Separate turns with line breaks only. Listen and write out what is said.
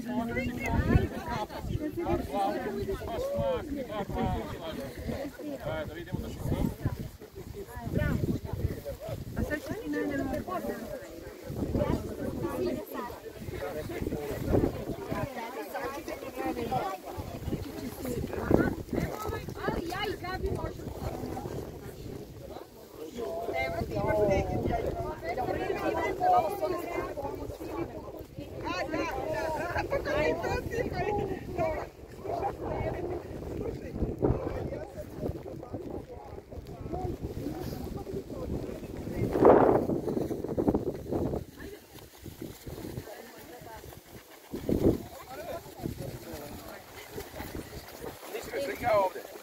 Da vidimo da se sve.
A sad ćeš ti najnemo ali ja i Gabi možemo. Evo ti imaš neki jaj.
Slika ovdje.